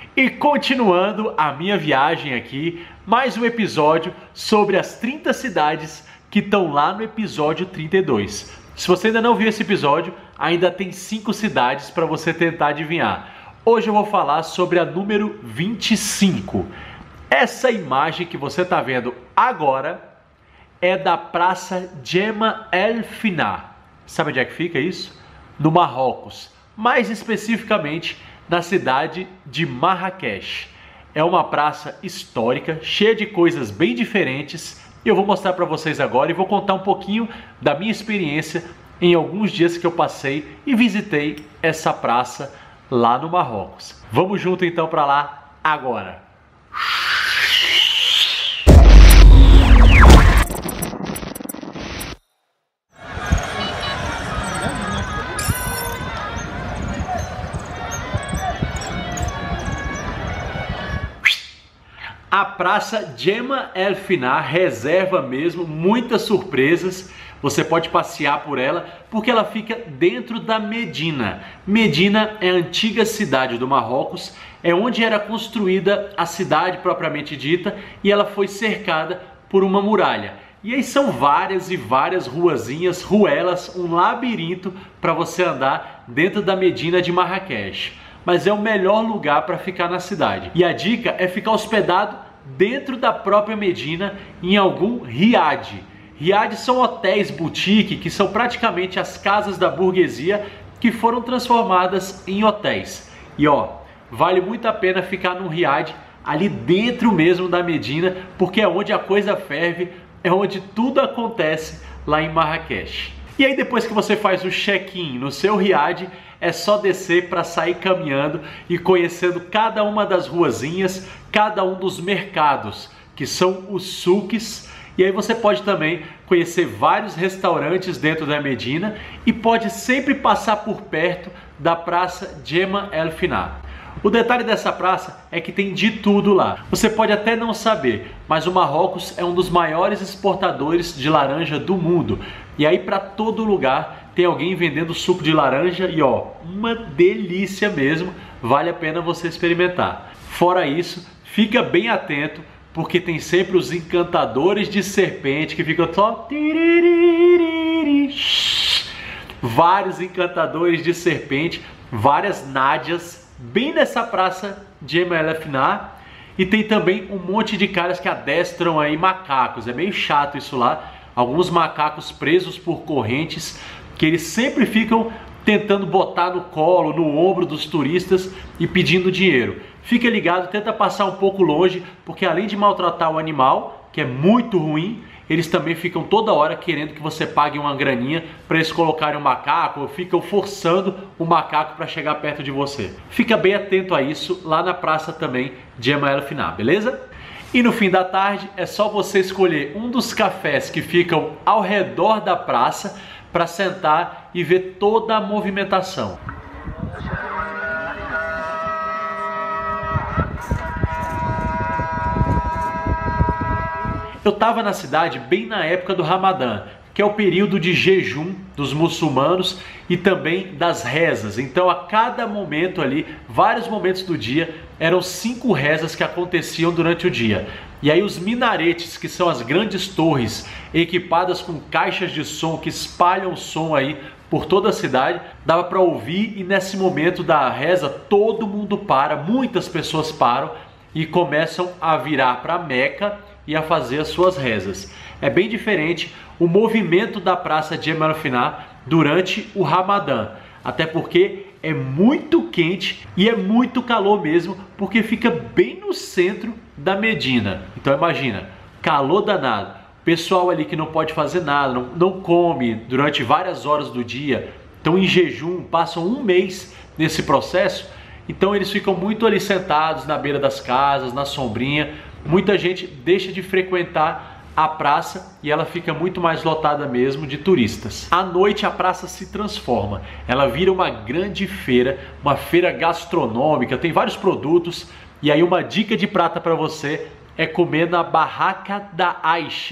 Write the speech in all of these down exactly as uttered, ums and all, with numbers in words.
E continuando a minha viagem aqui, mais um episódio sobre as trinta cidades que estão lá no episódio trinta e dois. Se você ainda não viu esse episódio, ainda tem cinco cidades para você tentar adivinhar. Hoje eu vou falar sobre a número vinte e cinco. Essa imagem que você está vendo agora é da Praça Jemaa El Fna. Sabe onde é que fica isso? No Marrocos, mais especificamente na cidade de Marrakech. É uma praça histórica, cheia de coisas bem diferentes, e eu vou mostrar para vocês agora e vou contar um pouquinho da minha experiência em alguns dias que eu passei e visitei essa praça lá no Marrocos. Vamos junto então para lá agora. A Praça Jemaa El Fna reserva mesmo muitas surpresas. Você pode passear por ela porque ela fica dentro da Medina. Medina é a antiga cidade do Marrocos, é onde era construída a cidade propriamente dita e ela foi cercada por uma muralha. E aí são várias e várias ruazinhas, ruelas, um labirinto para você andar dentro da Medina de Marrakech. Mas é o melhor lugar para ficar na cidade. E a dica é ficar hospedado dentro da própria Medina, em algum riad. Riad são hotéis boutique, que são praticamente as casas da burguesia que foram transformadas em hotéis. E ó, vale muito a pena ficar num riad ali dentro mesmo da Medina, porque é onde a coisa ferve, é onde tudo acontece lá em Marrakech. E aí depois que você faz o check-in no seu riad, é só descer para sair caminhando e conhecendo cada uma das ruazinhas, cada um dos mercados, que são os souks. E aí você pode também conhecer vários restaurantes dentro da Medina e pode sempre passar por perto da Praça Jemaa El Fna. O detalhe dessa praça é que tem de tudo lá. Você pode até não saber, mas o Marrocos é um dos maiores exportadores de laranja do mundo. E aí para todo lugar tem alguém vendendo suco de laranja e ó, uma delícia mesmo, vale a pena você experimentar. Fora isso, fica bem atento, porque tem sempre os encantadores de serpente que ficam só... Vários encantadores de serpente, várias nádias, bem nessa praça Jemaa El Fna. E tem também um monte de caras que adestram aí macacos, é meio chato isso lá. Alguns macacos presos por correntes, que eles sempre ficam tentando botar no colo, no ombro dos turistas e pedindo dinheiro. Fica ligado, tenta passar um pouco longe, porque além de maltratar o animal, que é muito ruim, eles também ficam toda hora querendo que você pague uma graninha para eles colocarem um macaco, ou ficam forçando o macaco para chegar perto de você. Fica bem atento a isso lá na praça também Jemaa El Fna, beleza? E no fim da tarde é só você escolher um dos cafés que ficam ao redor da praça para sentar e ver toda a movimentação. Eu estava na cidade bem na época do Ramadã, que é o período de jejum dos muçulmanos e também das rezas. Então a cada momento ali, vários momentos do dia, eram cinco rezas que aconteciam durante o dia. E aí os minaretes, que são as grandes torres equipadas com caixas de som que espalham o som aí por toda a cidade, dava para ouvir, e nesse momento da reza todo mundo para, muitas pessoas param e começam a virar para Meca e a fazer as suas rezas. É bem diferente o movimento da Praça Jemaa El Fna durante o Ramadã, até porque é muito quente e é muito calor mesmo, porque fica bem no centro da Medina. Então imagina, calor danado, pessoal ali que não pode fazer nada, não, não come durante várias horas do dia, estão em jejum, passam um mês nesse processo, então eles ficam muito ali sentados na beira das casas, na sombrinha. Muita gente deixa de frequentar a praça e ela fica muito mais lotada mesmo de turistas. À noite a praça se transforma, ela vira uma grande feira, uma feira gastronômica, tem vários produtos. E aí uma dica de prata para você é comer na Barraca da Aisha.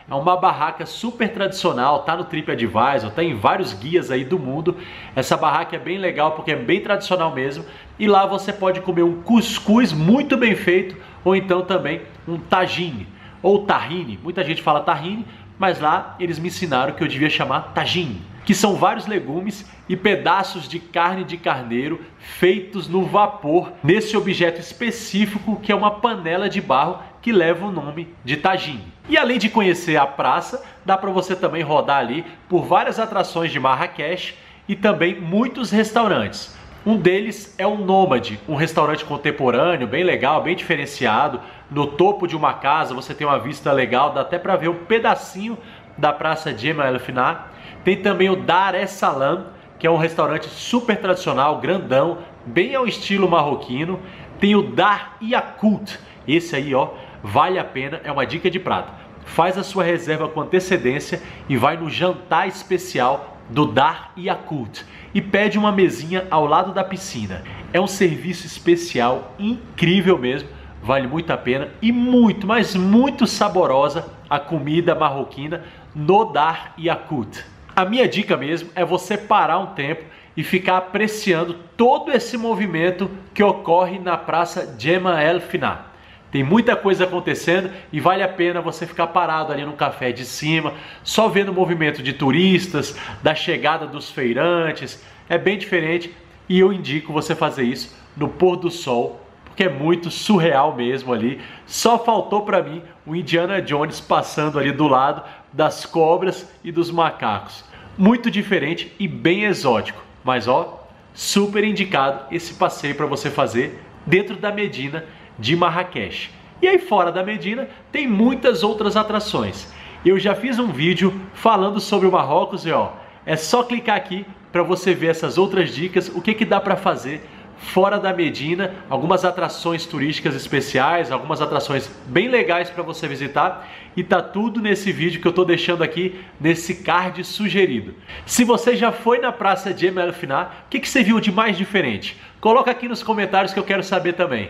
É uma barraca super tradicional, tá no TripAdvisor, tá em vários guias aí do mundo. Essa barraca é bem legal porque é bem tradicional mesmo. E lá você pode comer um cuscuz muito bem feito, ou então também um tagine, ou tahine. Muita gente fala tahine, mas lá eles me ensinaram que eu devia chamar tagine, que são vários legumes e pedaços de carne de carneiro feitos no vapor, nesse objeto específico que é uma panela de barro que leva o nome de tagine. E além de conhecer a praça, dá para você também rodar ali por várias atrações de Marrakech e também muitos restaurantes. Um deles é o Nômade, um restaurante contemporâneo, bem legal, bem diferenciado. No topo de uma casa você tem uma vista legal, dá até para ver um pedacinho da praça Jemaa el-Fna. Tem também o Dar es Salaam, que é um restaurante super tradicional, grandão, bem ao estilo marroquino. Tem o Dar Yakult, esse aí ó, vale a pena, é uma dica de prata. Faz a sua reserva com antecedência e vai no jantar especial do Dar Yakult e pede uma mesinha ao lado da piscina. É um serviço especial incrível mesmo, vale muito a pena e muito, mas muito saborosa a comida marroquina no Dar Yakult. A minha dica mesmo é você parar um tempo e ficar apreciando todo esse movimento que ocorre na praça Jemaa el-Fna. Tem muita coisa acontecendo e vale a pena você ficar parado ali no café de cima, só vendo o movimento de turistas, da chegada dos feirantes. É bem diferente e eu indico você fazer isso no pôr do sol, porque é muito surreal mesmo ali. Só faltou para mim o Indiana Jones passando ali do lado das cobras e dos macacos. Muito diferente e bem exótico, mas ó, super indicado esse passeio para você fazer dentro da Medina de Marrakech. E aí fora da Medina tem muitas outras atrações. Eu já fiz um vídeo falando sobre o Marrocos e ó, é só clicar aqui para você ver essas outras dicas, o que que dá para fazer fora da Medina, algumas atrações turísticas especiais, algumas atrações bem legais para você visitar, e tá tudo nesse vídeo que eu tô deixando aqui nesse card sugerido. Se você já foi na praça Jemaa el-Fna, o que que você viu de mais diferente? Coloca aqui nos comentários que eu quero saber também.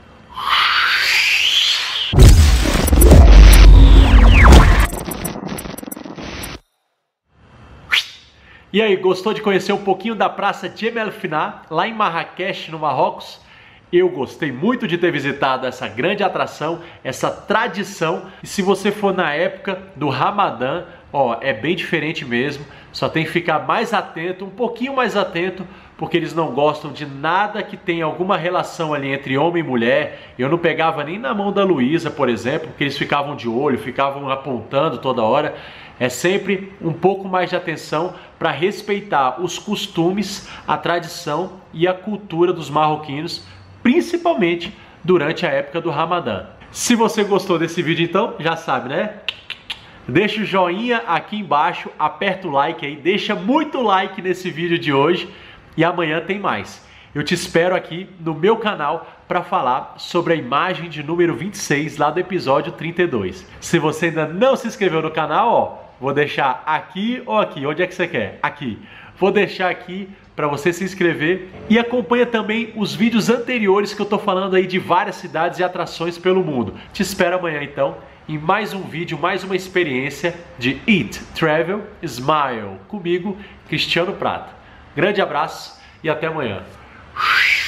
E aí, gostou de conhecer um pouquinho da praça Jemaa el-Fna, lá em Marrakech, no Marrocos? Eu gostei muito de ter visitado essa grande atração, essa tradição. E se você for na época do Ramadã, ó, é bem diferente mesmo. Só tem que ficar mais atento, um pouquinho mais atento, porque eles não gostam de nada que tenha alguma relação ali entre homem e mulher. Eu não pegava nem na mão da Luísa, por exemplo, porque eles ficavam de olho, ficavam apontando toda hora. É sempre um pouco mais de atenção para respeitar os costumes, a tradição e a cultura dos marroquinos, principalmente durante a época do Ramadã. Se você gostou desse vídeo então, já sabe, né? Deixa o joinha aqui embaixo, aperta o like aí, deixa muito like nesse vídeo de hoje e amanhã tem mais. Eu te espero aqui no meu canal para falar sobre a imagem de número vinte e seis lá do episódio trinta e dois. Se você ainda não se inscreveu no canal, ó, vou deixar aqui ou aqui, onde é que você quer? Aqui. Vou deixar aqui para você se inscrever e acompanha também os vídeos anteriores que eu tô falando aí de várias cidades e atrações pelo mundo. Te espero amanhã então em mais um vídeo, mais uma experiência de Eat, Travel, Smile, comigo, Cristiano Prata. Grande abraço e até amanhã.